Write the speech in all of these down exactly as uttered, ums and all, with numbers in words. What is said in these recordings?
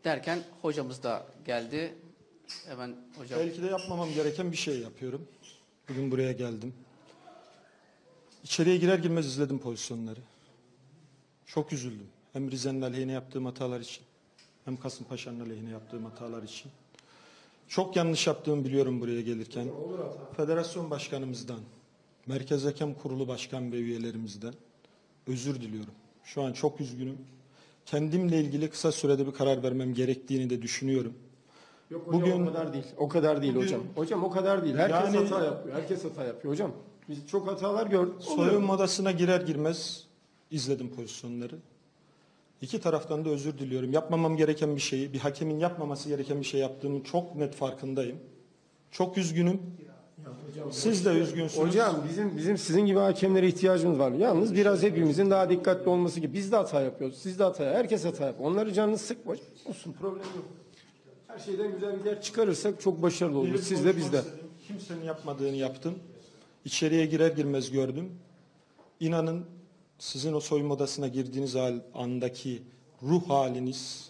derken hocamız da geldi. Hemen hocam. Belki de yapmamam gereken bir şey yapıyorum. Bugün buraya geldim. İçeriye girer girmez izledim pozisyonları. Çok üzüldüm. Hem Rize'nin aleyhine yaptığım hatalar için, hem Kasımpaşa'nın aleyhine yaptığım hatalar için. Çok yanlış yaptığımı biliyorum buraya gelirken. Federasyon başkanımızdan, Merkez Hakem Kurulu başkan ve üyelerimizden özür diliyorum. Şu an çok üzgünüm. Kendimle ilgili kısa sürede bir karar vermem gerektiğini de düşünüyorum. Yok hocam, Bugün o kadar değil. O kadar değil bugün, hocam. Hocam o kadar değil. Herkes yani, hata yapıyor. Herkes hata yapıyor hocam. Biz çok hatalar gördük. soyunma odasına girer girmez izledim pozisyonları. İki taraftan da özür diliyorum. Yapmamam gereken bir şeyi, bir hakemin yapmaması gereken bir şey yaptığımın çok net farkındayım. Çok üzgünüm. Siz de üzgünsünüz. Hocam bizim bizim sizin gibi hakemlere ihtiyacımız var. Yalnız biraz hepimizin daha dikkatli olması gibi. Biz de hata yapıyoruz. Siz de hata yapıyorsunuz. Herkes hata yapıyor. Onları canını sıkma. Olsun, problem yok. Her şeyden güzel bir ders çıkarırsak çok başarılı oluruz. Siz de biz de. Kimsenin yapmadığını yaptım. İçeriye girer girmez gördüm. İnanın sizin o soyunma odasına girdiğiniz andaki ruh haliniz,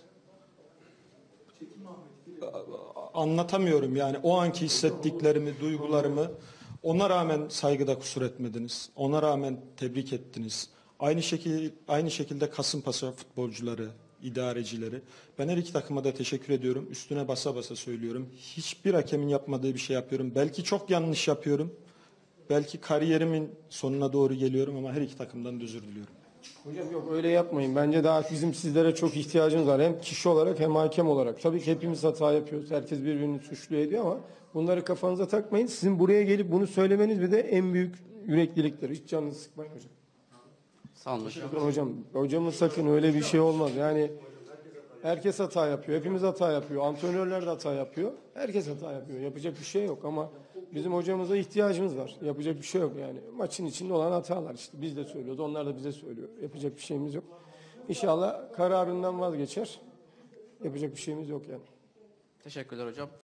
anlatamıyorum yani o anki hissettiklerimi, duygularımı. Ona rağmen saygıda kusur etmediniz. Ona rağmen tebrik ettiniz. Aynı şekilde aynı şekilde Kasımpaşa futbolcuları, idarecileri. Ben her iki takıma da teşekkür ediyorum. Üstüne basa basa söylüyorum. Hiçbir hakemin yapmadığı bir şey yapıyorum. Belki çok yanlış yapıyorum. Belki kariyerimin sonuna doğru geliyorum ama her iki takımdan da özür diliyorum. Hocam yok, öyle yapmayın. Bence daha bizim sizlere çok ihtiyacımız var. Hem kişi olarak hem hakem olarak. Tabii ki hepimiz hata yapıyoruz. Herkes birbirini suçlu ediyor ama bunları kafanıza takmayın. Sizin buraya gelip bunu söylemeniz bir de en büyük yürekliliktir. Hiç canınızı sıkmayın hocam. Sağ olun hocam. Hocam, hocamın sakın öyle bir şey olmaz. Yani herkes hata yapıyor. Hepimiz hata yapıyor. Antrenörler de hata yapıyor. Herkes hata yapıyor. Yapacak bir şey yok ama bizim hocamıza ihtiyacımız var. Yapacak bir şey yok yani. Maçın içinde olan hatalar işte. Biz de söylüyoruz. Onlar da bize söylüyor. Yapacak bir şeyimiz yok. İnşallah kararından vazgeçer. Yapacak bir şeyimiz yok yani. Teşekkürler hocam.